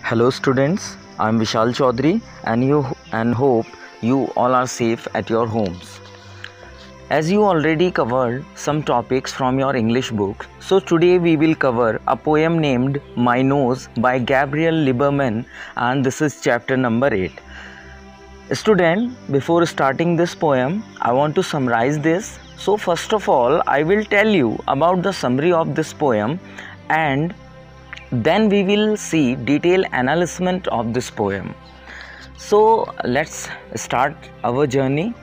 Hello students, I am Vishal Chaudhary and hope you all are safe at your homes. As you already covered some topics from your English book, so today we will cover a poem named My Nose by Gabriel Lieberman, and this is chapter number 8. Student, before starting this poem, I want to summarize this. So first of all, I will tell you about the summary of this poem, and then we will see detailed analysis of this poem. So let's start our journey.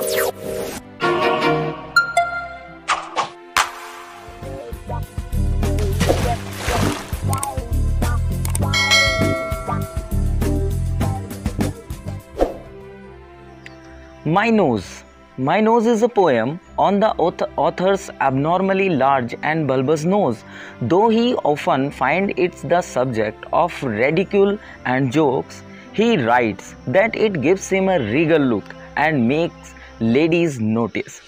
My Nose. My Nose is a poem on the author's abnormally large and bulbous nose. Though he often finds it's the subject of ridicule and jokes, he writes that it gives him a regal look and makes ladies notice.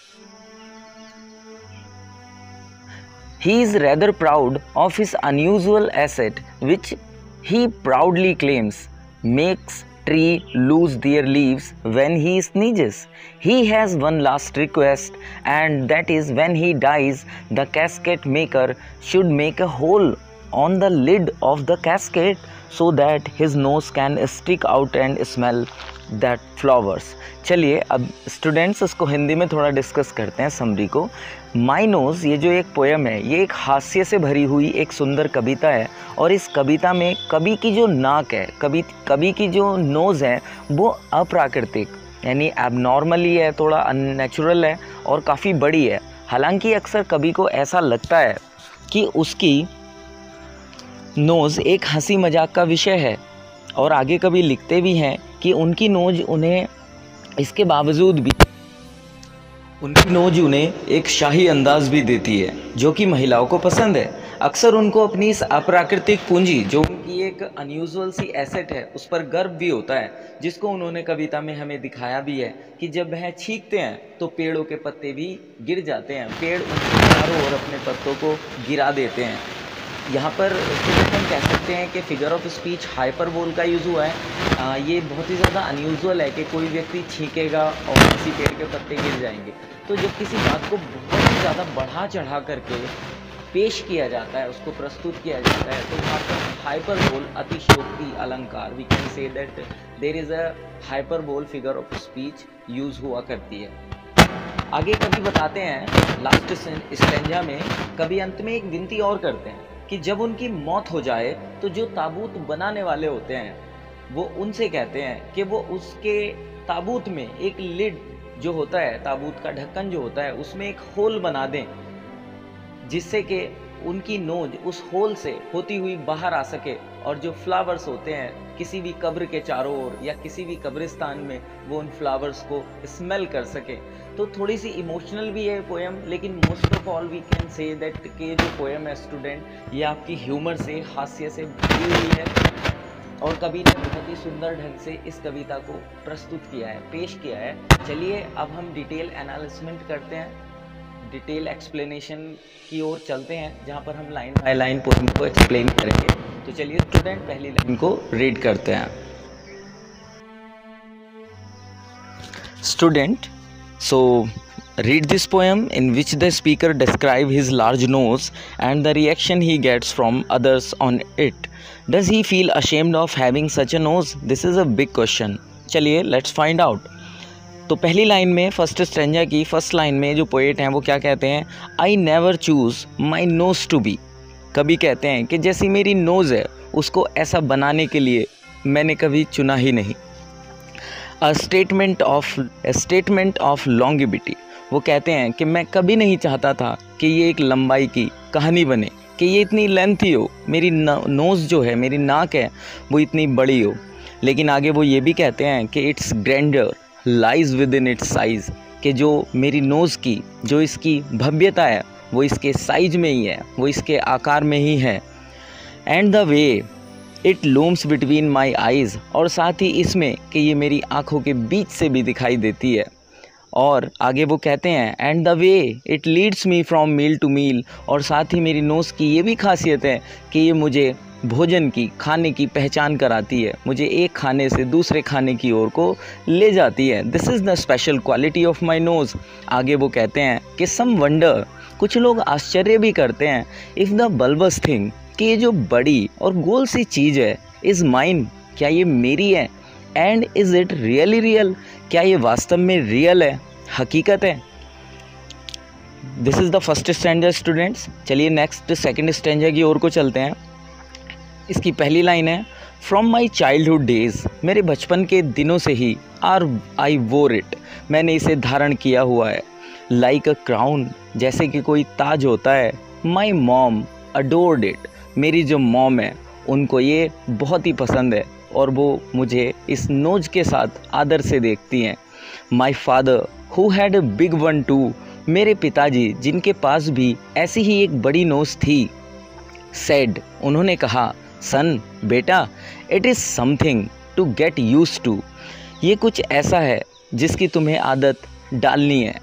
He is rather proud of his unusual asset, which he proudly claims makes tree lose their leaves when he sneezes. He has one last request, and that is when he dies, the casket maker should make a hole on the lid of the casket so that his nose can stick out and smell that flowers. चलिए अब students इसको हिंदी में थोड़ा discuss करते हैं summary को. माई nose ये जो एक पोएम है, ये एक हास्य से भरी हुई एक सुंदर कविता है. और इस कविता में कवि की जो नाक है, कवि की जो नोज़ है, वो अप्राकृतिक यानी एबनॉर्मली है, थोड़ा अननेचुरल है और काफ़ी बड़ी है. हालांकि अक्सर कवि को ऐसा लगता है कि उसकी नोज़ एक हंसी मजाक का विषय है, और आगे कवि लिखते भी हैं कि उनकी नोज़ उन्हें इसके बावजूद भी एक शाही अंदाज भी देती है जो कि महिलाओं को पसंद है. अक्सर उनको अपनी इस अप्राकृतिक पूंजी, जो उनकी एक अनयूजुअल सी एसेट है, उस पर गर्व भी होता है, जिसको उन्होंने कविता में हमें दिखाया भी है कि जब वह छींकते हैं तो पेड़ों के पत्ते भी गिर जाते हैं, पेड़ उनके चारों ओर अपने पत्तों को गिरा देते हैं. यहाँ पर हम कह सकते हैं कि फिगर ऑफ स्पीच हाइपरबोल का यूज़ हुआ है. ये बहुत ही ज़्यादा अनयूजुअल है कि कोई व्यक्ति छींकेगा और किसी पेड़ के पत्ते गिर जाएंगे. तो जब किसी बात को बहुत ही ज़्यादा बढ़ा चढ़ा करके पेश किया जाता है, उसको प्रस्तुत किया जाता है, तो वहाँ पर हाइपरबोल, अतिशयोक्ति, अलंकार, we can say that there is a hyperbole figure of speech use हुआ करती है. आगे कवि बताते हैं लास्ट स्टेंजा में, कवि अंत में एक विनती और करते हैं कि जब उनकी मौत हो जाए तो जो ताबूत बनाने वाले होते हैं वो उनसे कहते हैं कि वो उसके ताबूत में एक लिड जो होता है, ताबूत का ढक्कन जो होता है, उसमें एक होल बना दें, जिससे कि उनकी नोज उस होल से होती हुई बाहर आ सके और जो फ्लावर्स होते हैं किसी भी कब्र के चारों ओर या किसी भी कब्रिस्तान में, वो उन फ्लावर्स को स्मेल कर सके. तो थोड़ी सी इमोशनल भी है पोएम, लेकिन most of all we can say that कि जो पोएम है स्टूडेंट, ये आपकी ह्यूमर से, हास्य से भरी हुई है, और कवि ने बहुत ही सुंदर ढंग से इस कविता को प्रस्तुत किया है, पेश किया है. चलिए अब हम डिटेल एनालिसिस करते हैं, डिटेल एक्सप्लेनेशन की ओर चलते हैं, जहाँ पर हम लाइन बाय लाइन पोएम को एक्सप्लेन करेंगे. तो चलिए स्टूडेंट पहली लाइन को रीड करते हैं. Student, so read this poem in which the speaker describes his large nose and the reaction he gets from others on it. Does he feel ashamed of having such a nose? This is a big question. चलिए let's find out. तो पहली line में, first stanza की first line में जो poet हैं वो क्या कहते हैं? I never choose my nose to be. कभी कहते हैं कि जैसी मेरी नोज़ है उसको ऐसा बनाने के लिए मैंने कभी चुना ही नहीं. A statement of longevity. वो कहते हैं कि मैं कभी नहीं चाहता था कि ये एक लंबाई की कहानी बने, कि ये इतनी लेंथी हो, मेरी नोज़ जो है, मेरी नाक है, वो इतनी बड़ी हो. लेकिन आगे वो ये भी कहते हैं कि its grandeur lies within its size, कि जो मेरी नोज़ की जो इसकी भव्यता है वो इसके साइज में ही है, वो इसके आकार में ही है. And the way it looms between my eyes, और साथ ही इसमें कि ये मेरी आँखों के बीच से भी दिखाई देती है. और आगे वो कहते हैं and the way it leads me from mile to mile, और साथ ही मेरी नोज़ की ये भी खासियत है कि ये मुझे भोजन की, खाने की पहचान कराती है, मुझे एक खाने से दूसरे खाने की ओर को ले जाती है। This is the special quality of my nose. आगे वो कहते हैं कि सम वंडर, कुछ लोग आश्चर्य भी करते हैं, इफ़ द बल्बस थिंग, कि ये जो बड़ी और गोल सी चीज़ है, इज़ माइन, क्या ये मेरी है, and is it really real, क्या ये वास्तव में रियल है, हकीकत है। This is the first standard students. चलिए नेक्स्ट सेकंड स्टैंडर्ड की ओर को चलते हैं। इसकी पहली लाइन है फ्रॉम माई चाइल्डहुड डेज़, मेरे बचपन के दिनों से ही, आई वोर इट, मैंने इसे धारण किया हुआ है, लाइक अ क्राउन, जैसे कि कोई ताज होता है, माई मॉम अडोर्ड इट, मेरी जो मॉम है उनको ये बहुत ही पसंद है और वो मुझे इस नोज के साथ आदर से देखती हैं। My father who had a big one too, मेरे पिताजी जिनके पास भी ऐसी ही एक बड़ी नोज थी, सेड, उन्होंने कहा, सन, बेटा, it is something to get used to, ये कुछ ऐसा है जिसकी तुम्हें आदत डालनी है।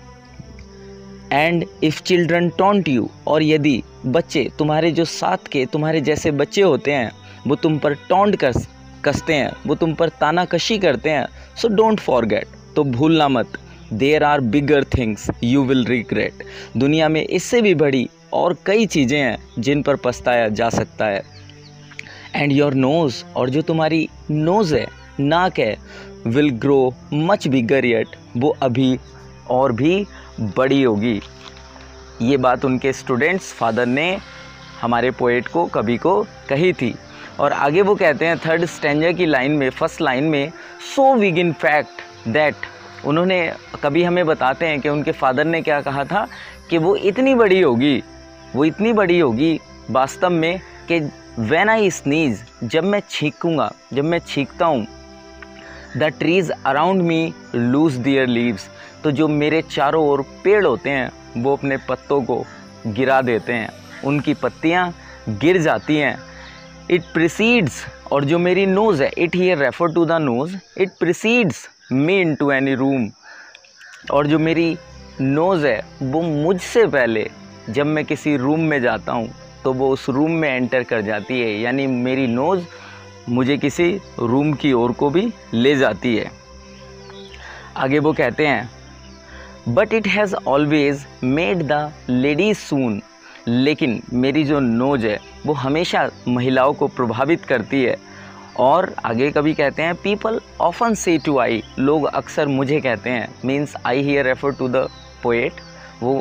And if children taunt you, और यदि बच्चे, तुम्हारे जो साथ के तुम्हारे जैसे बच्चे होते हैं, वो तुम पर टॉन्ट कसते हैं, वो तुम पर तानाकशी करते हैं, सो डोंट फॉरगेट, तो भूलना मत, there are bigger things you will regret, दुनिया में इससे भी बड़ी और कई चीज़ें हैं जिन पर पछताया जा सकता है। एंड योर नोज़, और जो तुम्हारी नोज़ है, नाक है, will grow much bigger yet, वो अभी और भी बड़ी होगी। ये बात उनके स्टूडेंट्स फादर ने हमारे पोएट को, कवि को कही थी। और आगे वो कहते हैं थर्ड स्टैंजा की लाइन में, फर्स्ट लाइन में, so big in fact that, उन्होंने, कभी हमें बताते हैं कि उनके फादर ने क्या कहा था कि वो इतनी बड़ी होगी, वो इतनी बड़ी होगी वास्तव में कि व्हेन आई स्नीज, जब मैं छींकूँगा, जब मैं छींकता हूँ, the trees around me lose their leaves, तो जो मेरे चारों ओर पेड़ होते हैं वो अपने पत्तों को गिरा देते हैं, उनकी पत्तियाँ गिर जाती हैं। इट प्रिसीड्स, और जो मेरी नोज़ है, it here refer to the nose, it precedes me into any room, और जो मेरी नोज़ है वो मुझसे पहले जब मैं किसी रूम में जाता हूँ तो वो उस रूम में एंटर कर जाती है, यानी मेरी नोज़ मुझे किसी रूम की ओर को भी ले जाती है। आगे वो कहते हैं but it has always made the ladies swoon, लेकिन मेरी जो नोज है वो हमेशा महिलाओं को प्रभावित करती है। और आगे कभी कहते हैं people often say to I, लोग अक्सर मुझे कहते हैं, means I here refer to the poet, वो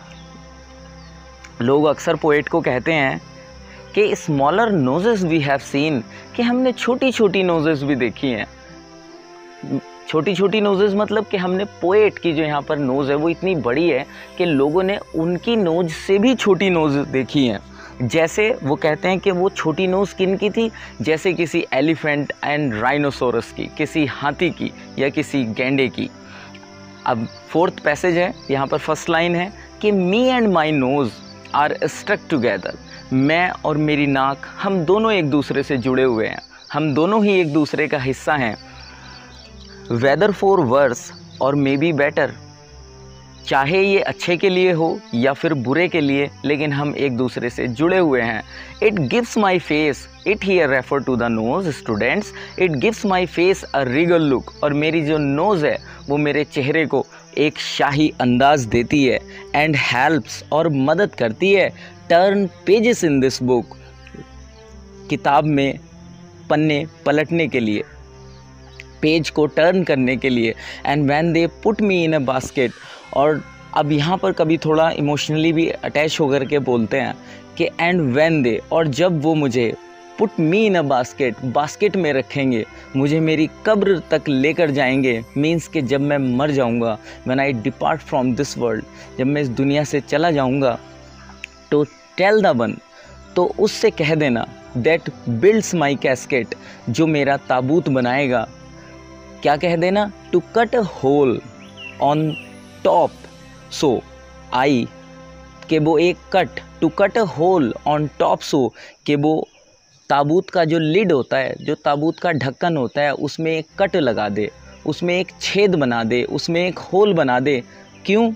लोग अक्सर पोएट को कहते हैं कि smaller noses we have seen, कि हमने छोटी छोटी नोजेस भी देखी हैं। छोटी छोटी नोजेस मतलब कि हमने पोएट की जो यहाँ पर नोज़ है वो इतनी बड़ी है कि लोगों ने उनकी नोज से भी छोटी नोज देखी हैं। जैसे वो कहते हैं कि वो छोटी नोज़ किन की थी, जैसे किसी एलिफेंट एंड राइनोसोरस की, किसी हाथी की या किसी गैंडे की। अब फोर्थ पैसेज है, यहाँ पर फर्स्ट लाइन है कि me and my nose are stuck together, मैं और मेरी नाक, हम दोनों एक दूसरे से जुड़े हुए हैं, हम दोनों ही एक दूसरे का हिस्सा हैं। वेदर फॉर वर्स और मे बी बेटर, चाहे ये अच्छे के लिए हो या फिर बुरे के लिए, लेकिन हम एक दूसरे से जुड़े हुए हैं। It gives my face, it here refer to the nose students, it gives my face a regal look, और मेरी जो नोज़ है वो मेरे चेहरे को एक शाही अंदाज देती है। एंड हेल्प्स, और मदद करती है, turn pages in this book, किताब में पन्ने पलटने के लिए, पेज को टर्न करने के लिए। And when they put me in a basket, और अब यहाँ पर कभी थोड़ा इमोशनली भी अटैच होकर के बोलते हैं कि एंड व्हेन दे, और जब वो मुझे put me in a basket, basket में रखेंगे, मुझे मेरी कब्र तक लेकर जाएंगे, मीन्स कि जब मैं मर जाऊँगा, when I depart from this world, जब मैं इस दुनिया से चला जाऊँगा, तो टेल द वन, तो उससे कह देना, दैट बिल्ड्स माई कैस्केट, जो मेरा ताबूत बनाएगा, क्या कह देना, to cut a hole on top, so I, कि वो एक cut, to cut a hole on top, so कि वो ताबूत का जो लिड होता है, जो ताबूत का ढक्कन होता है, उसमें एक कट लगा दे, उसमें एक छेद बना दे, उसमें एक होल बना दे। क्यों?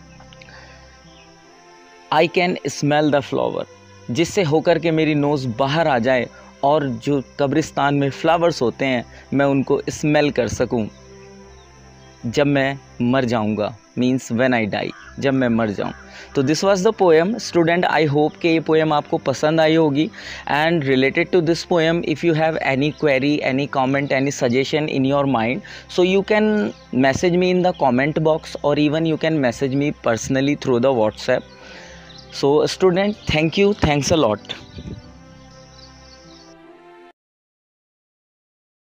I can smell the flower, जिससे होकर के मेरी नोज़ बाहर आ जाए और जो कब्रिस्तान में फ्लावर्स होते हैं मैं उनको स्मेल कर सकूं जब मैं मर जाऊंगा, मीन्स व्हेन आई डाई, जब मैं मर जाऊं। तो this was the poem student. I hope कि ये पोएम आपको पसंद आई होगी। And related to this poem, if you have any query, any comment, any suggestion in your mind, so you can message me in the comment box, or even you can message me personally through the WhatsApp. So student, thank you, thanks a lot.